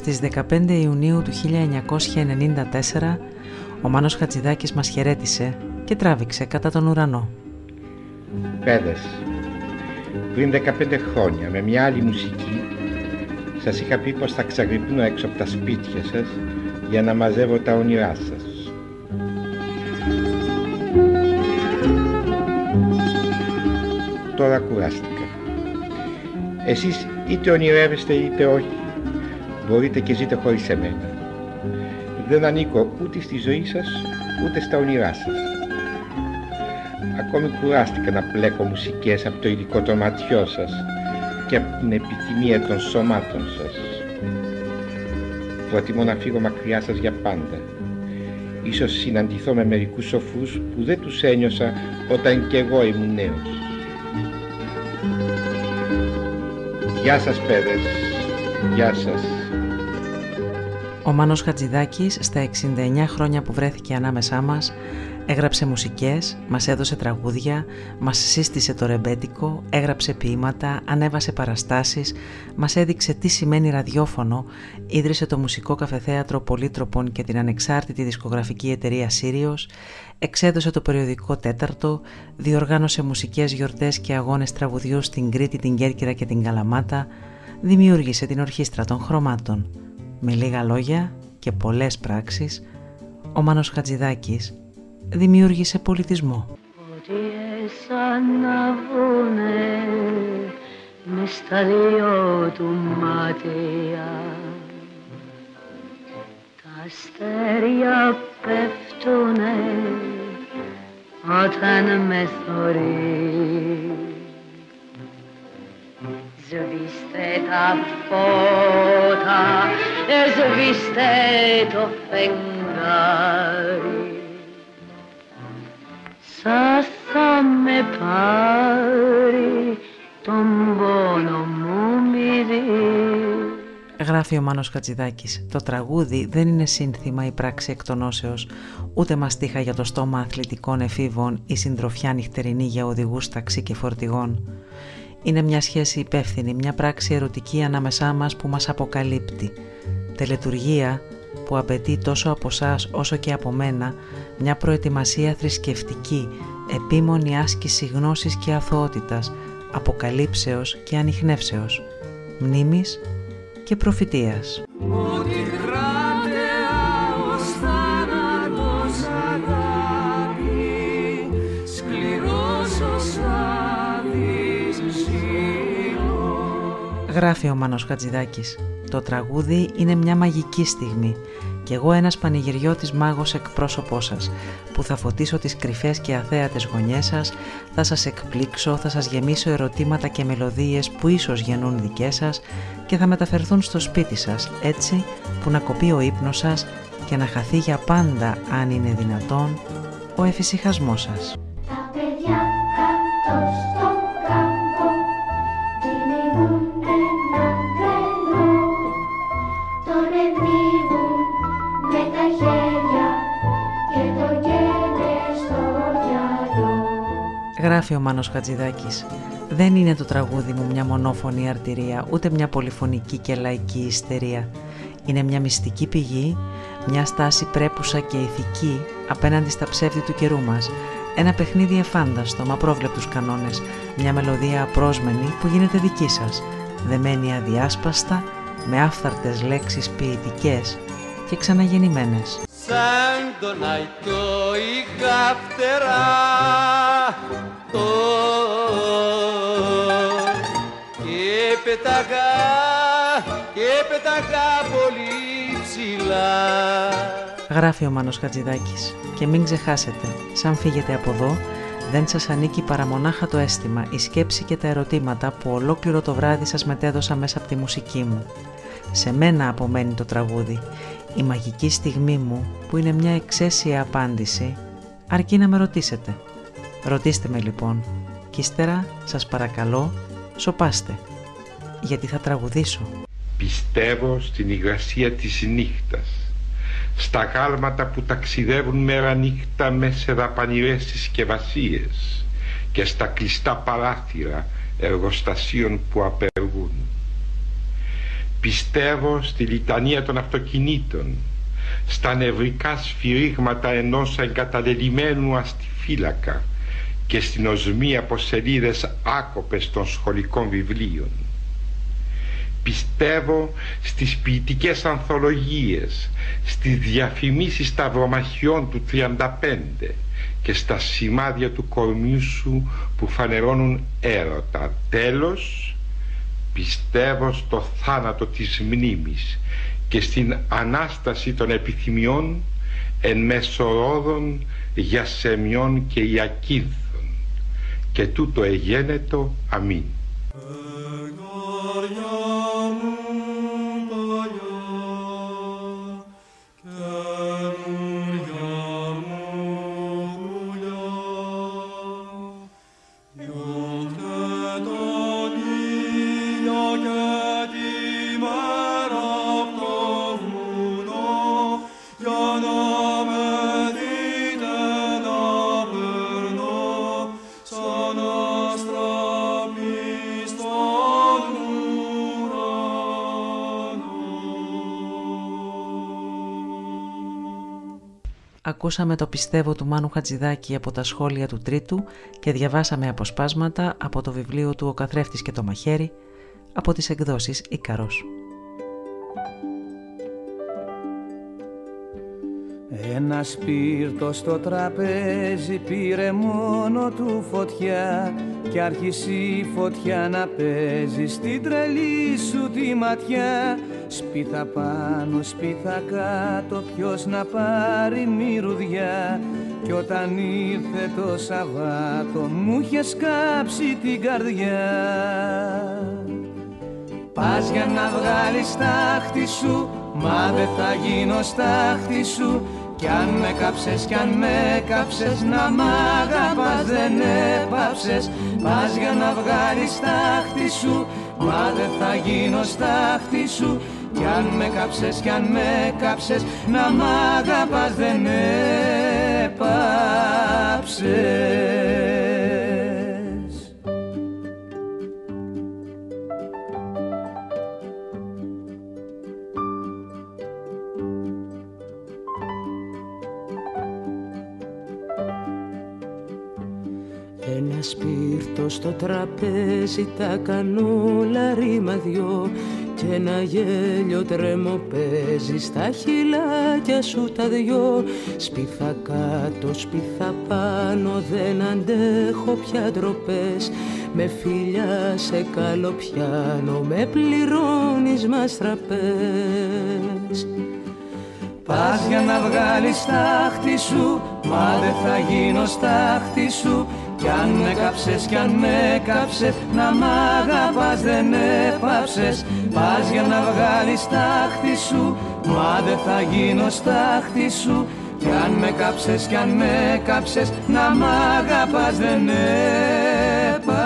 Στις 15 Ιουνίου του 1994 ο Μάνος Χατζηδάκης μας χαιρέτησε και τράβηξε κατά τον ουρανό. Παιδες, πριν 15 χρόνια με μια άλλη μουσική σας είχα πει πως θα ξαγρυπνώ έξω από τα σπίτια σας για να μαζεύω τα όνειρά σας. Τώρα κουράστηκα. Εσείς είτε ονειρεύεστε είτε όχι, μπορείτε και ζείτε χωρίς εμένα. Δεν ανήκω ούτε στη ζωή σας ούτε στα όνειρά σας. Ακόμη κουράστηκα να πλέκω μουσικές από το υλικό των ματιών σας και από την επιθυμία των σωμάτων σας. Προτιμώ να φύγω μακριά σας για πάντα. Ίσως συναντηθώ με μερικούς σοφούς που δεν τους ένιωσα όταν κι εγώ ήμουν νέος. Γεια σας παιδες, γεια σας. Ο Μάνος Χατζηδάκης στα 69 χρόνια που βρέθηκε ανάμεσά μας έγραψε μουσικές, μας έδωσε τραγούδια, μας σύστησε το ρεμπέτικο, έγραψε ποίηματα, ανέβασε παραστάσεις, μας έδειξε τι σημαίνει ραδιόφωνο, ίδρυσε το μουσικό καφεθέατρο Πολύτροπων και την ανεξάρτητη δισκογραφική εταιρεία Sirius, εξέδωσε το περιοδικό Τέταρτο, διοργάνωσε μουσικές γιορτές και αγώνες τραγουδιού στην Κρήτη, την Κέρκυρα και την Καλαμάτα, δημιούργησε την Ορχήστρα των Χρωμάτων. Με λίγα λόγια και πολλές πράξεις, ο Μάνος Χατζηδάκης δημιούργησε πολιτισμό. Φωτιές αναβούνε μες στα δυο του μάτια, τα αστέρια πέφτουνε όταν με θωρεί. Σβήστε τα φώτα, σβήστε το φεγγάρι, σας θα με πάρει τον πόνο μου μυρί. Γράφει ο Μάνος Χατζηδάκης. Το τραγούδι δεν είναι σύνθημα ή πράξη εκ των όσεως, ούτε μαστίχα για το στόμα αθλητικών εφήβων ή συντροφιά νυχτερινή για οδηγούς ταξί και φορτηγών. Είναι μια σχέση υπεύθυνη, μια πράξη ερωτική ανάμεσά μας που μας αποκαλύπτει. Τελετουργία που απαιτεί τόσο από εσάς όσο και από μένα μια προετοιμασία θρησκευτική, επίμονη άσκηση γνώσης και αθωότητας, αποκαλύψεως και ανιχνεύσεως, μνήμης και προφητείας. Γράφει ο Μάνος Χατζηδάκης. Το τραγούδι είναι μια μαγική στιγμή κι εγώ ένας πανηγυριώτης μάγος εκπρόσωπός σας που θα φωτίσω τις κρυφές και αθέατες γωνιές σας, θα σας εκπλήξω, θα σας γεμίσω ερωτήματα και μελωδίες που ίσως γεννούν δικές σας και θα μεταφερθούν στο σπίτι σας έτσι που να κοπεί ο ύπνος σας και να χαθεί για πάντα, αν είναι δυνατόν, ο εφησυχασμός σας. Τα παιδιά κάτω στον κάμπο κυνηγούν έναν τρελό, τον ενδύουν με τα χέρια και το καίνε στο γυαλό. Γράφει ο Μάνος Χατζηδάκης. Δεν είναι το τραγούδι μου μια μονόφωνη αρτηρία, ούτε μια πολυφωνική και λαϊκή ιστερία. Είναι μια μυστική πηγή, μια στάση πρέπουσα και ηθική απέναντι στα ψεύδη του καιρού μας. Ένα παιχνίδι εφάνταστο με απρόβλεπτους κανόνες, μια μελωδία απρόσμενη που γίνεται δική σας, δεμένη αδιάσπαστα με άφθαρτες λέξεις ποιητικές και ξαναγεννημένες. Σαν τον αϊτό είχα φτερά και πεταγά πολύ ψηλά. Γράφει ο Μάνος Χατζηδάκης. Και μην ξεχάσετε, σαν φύγετε από εδώ, δεν σας ανήκει παρά μονάχα το αίσθημα, η σκέψη και τα ερωτήματα που ολόκληρο το βράδυ σας μετέδωσα μέσα από τη μουσική μου. Σε μένα απομένει το τραγούδι, η μαγική στιγμή μου που είναι μια εξαίσια απάντηση, αρκεί να με ρωτήσετε. Ρωτήστε με λοιπόν κι ύστερα σας παρακαλώ σωπάστε, γιατί θα τραγουδήσω. Πιστεύω στην υγρασία της νύχτας, στα γάλματα που ταξιδεύουν μέρα νύχτα μέσα σε δαπανηρές συσκευασίες και στα κλειστά παράθυρα εργοστασίων που απεργούν. Πιστεύω στη λιτανία των αυτοκινήτων, στα νευρικά σφυρίγματα ενός εγκαταλελειμμένου αστιφύλακα και στην οσμή από σελίδες άκοπες των σχολικών βιβλίων. Πιστεύω στις ποιητικές ανθολογίες, στις διαφημίσεις σταυρομαχιών του 35 και στα σημάδια του κορμιού σου που φανερώνουν έρωτα. Τέλος, πιστεύω στο θάνατο της μνήμης και στην Ανάσταση των επιθυμιών εν μέσω ρόδων, γιασεμιών και ιακίνθων. Και τούτο εγένετο. Αμήν. Ακούσαμε το «Πιστεύω» του Μάνου Χατζηδάκη από τα σχόλια του Τρίτου και διαβάσαμε αποσπάσματα από το βιβλίο του «Ο καθρέφτης και το μαχαίρι» από τις εκδόσεις Ίκαρος. Ένα σπίρτο στο τραπέζι πήρε μόνο του φωτιά κι άρχισε η φωτιά να παίζει στην τρελή σου τη ματιά. Σπίθα πάνω, σπίθα κάτω, ποιος να πάρει μυρουδιά. Κι όταν ήρθε το Σαββάτο μου είχε σκάψει την καρδιά. Πας για να βγάλεις τάχτη σου, μα δεν θα γίνω στάχτη σου. Κι αν με κάψες, κι αν με κάψες, να μ' αγαπάς δεν έπαψες. Πας για να βγάλεις τάχτη σου, μα δεν θα γίνω στάχτη σου. Κι αν με κάψες, κι αν με κάψες, να μ' αγαπάς δεν έπαψες. Ένα σπίρτο στο τραπέζι, τα κανούλα ρήμα δυο κι ένα γέλιο τρέμο παίζει στα χειλάκια σου τα δυο. Σπίθα κάτω, σπίθα πάνω, δεν αντέχω πια ντροπές. Με φιλιά σε καλοπιάνω, με πληρώνεις μας τραπές. Πας για να βγάλεις στάχτη σου, μα δεν θα γίνω στάχτη σου. Κι αν με κάψες, κι αν με κάψες, να μ' αγαπάς δεν έπαψες. Πας για να βγάλεις τάχτη σου, μα δεν θα γίνω στάχτη σου. Κι αν με κάψες, κι αν με κάψες, να μ' αγαπάς δεν έπαψες.